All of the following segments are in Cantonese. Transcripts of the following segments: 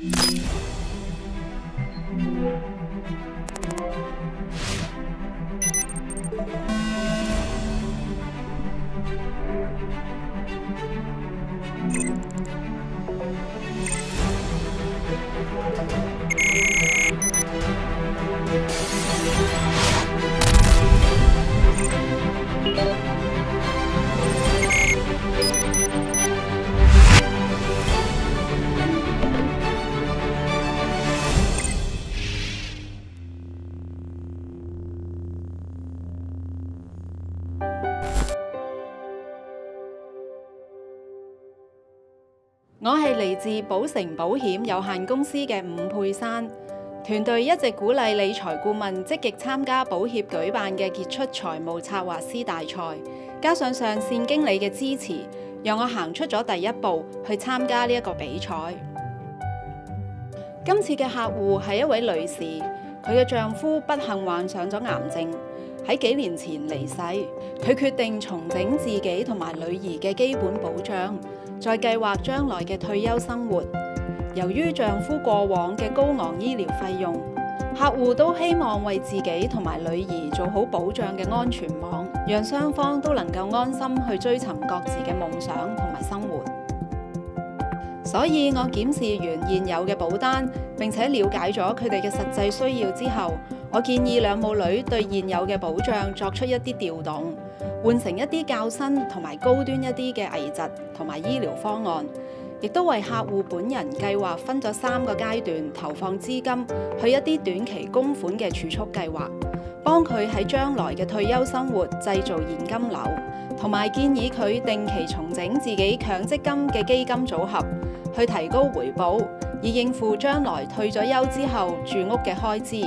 我係嚟自寶城保險有限公司嘅伍佩珊，團隊一直鼓勵理財顧問積極參加保協舉辦嘅傑出財務策劃師大賽，加上上線經理嘅支持，讓我行出咗第一步去參加呢一個比賽。今次嘅客戶係一位女士，佢嘅丈夫不幸患上咗癌症，喺幾年前離世，佢決定重整自己同埋女兒嘅基本保障。再計劃將來嘅退休生活。由於丈夫過往嘅高昂醫療費用，客戶都希望為自己同埋女兒做好保障嘅安全網，讓雙方都能夠安心去追尋各自嘅夢想同埋生活。所以我檢視完現有嘅保單，並且了解咗佢哋嘅實際需要之後，我建議兩母女對現有嘅保障作出一啲調動，換成一啲較新同埋高端一啲嘅危疾同埋醫療方案，亦都為客戶本人計劃分咗3個階段投放資金去一啲短期供款嘅儲蓄計劃，幫佢喺將來嘅退休生活製造現金流，同埋建議佢定期重整自己強積金嘅基金組合，去提高回報，以應付將來退咗休之後住屋嘅開支。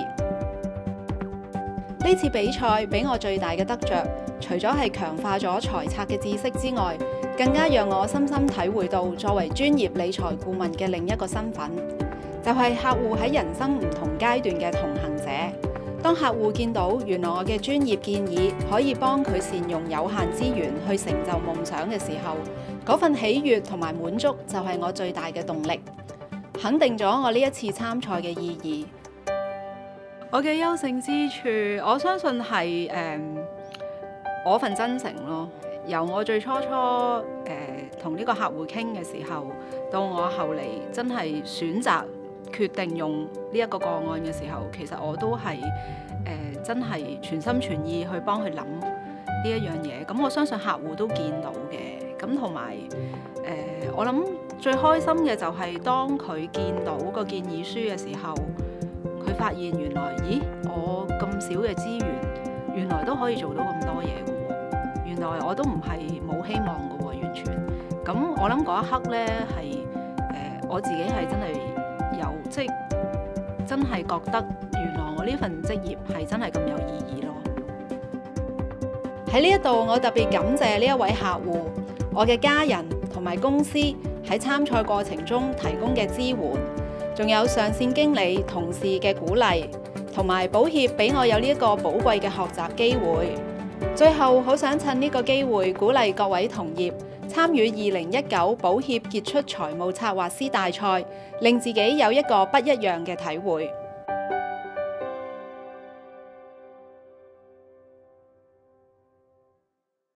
呢次比賽俾我最大嘅得着，除咗係強化咗財策嘅知識之外，更加讓我深深體會到作為專業理財顧問嘅另一個身份，就係客戶喺人生唔同階段嘅同行者。當客戶見到原來我嘅專業建議可以幫佢善用有限資源去成就夢想嘅時候，嗰份喜悅同埋滿足就係我最大嘅動力，肯定咗我呢一次參賽嘅意義。我嘅優勝之處，我相信係我份真誠咯。由我最初同呢個客戶傾嘅時候，到我後嚟真係選擇決定用呢一個個案嘅時候，其實我都係真係全心全意去幫佢諗呢一樣嘢。咁我相信客戶都見到嘅。咁同埋我諗最開心嘅就係當佢見到個建議書嘅時候，佢發現原來，咦，我咁少嘅資源，原來都可以做到咁多嘢嘅喎。原來我都唔係冇希望嘅喎，完全。咁我諗嗰一刻呢，係我自己係真係有，即係真係覺得原來我呢份職業係真係咁有意義咯。喺呢一度，我特別感謝呢一位客戶，我嘅家人同埋公司喺參賽過程中提供嘅支援。仲有上線經理同事嘅鼓勵，同埋保協俾我有呢一個寶貴嘅學習機會。最後，好想趁呢個機會鼓勵各位同業參與2019保協傑出財務策劃師大賽，令自己有一個不一樣嘅體會。